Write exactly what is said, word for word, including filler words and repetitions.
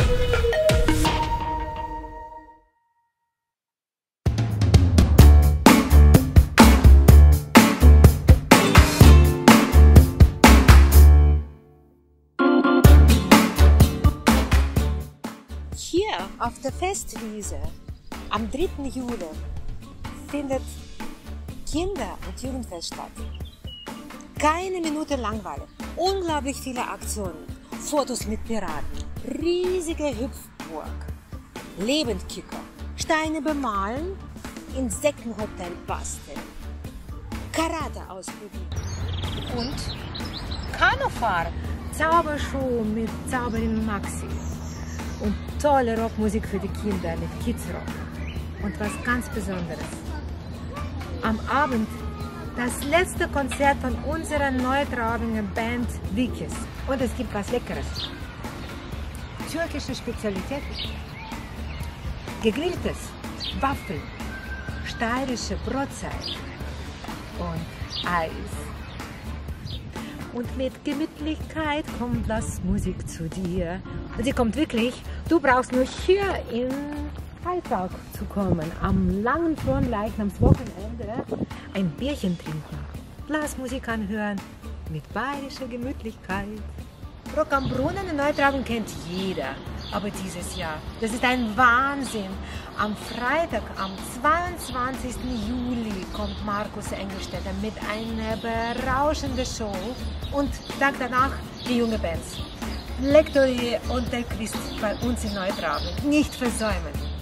Hier auf der Festwiese am dritten Juli findet Kinder- und Jugendfest statt. Keine Minute Langeweile, unglaublich viele Aktionen, Fotos mit Piraten, riesige Hüpfburg, Lebendkicker, Steine bemalen, Insektenhotel basteln, Karate ausprobieren und Kanufahren, Zaubershow mit Zauberin Maxi. Und tolle Rockmusik für die Kinder mit Kids Rock. Und was ganz Besonderes. Am Abend das letzte Konzert von unserer Neutraubinger Band Vikis. Und es gibt was Leckeres. Türkische Spezialitäten. Gegrilltes, Waffeln, steirische Brotzeit und Eis. Und mit Gemütlichkeit kommt Blasmusik zu dir. Und sie kommt wirklich. Du brauchst nur hier in Alltag zu kommen. Am langen Fronleichnamswochenende ein Bierchen trinken. Blasmusik anhören mit bayerischer Gemütlichkeit. Rock am Brunnen in Neutraubing kennt jeder. Aber dieses Jahr, das ist ein Wahnsinn. Am Freitag, am zweiundzwanzigsten Juli, kommt Markus Engelstädter mit einer berauschenden Show und Tag danach die junge Bands. Lektori und der Christ bei uns in Neutraubing. Nicht versäumen.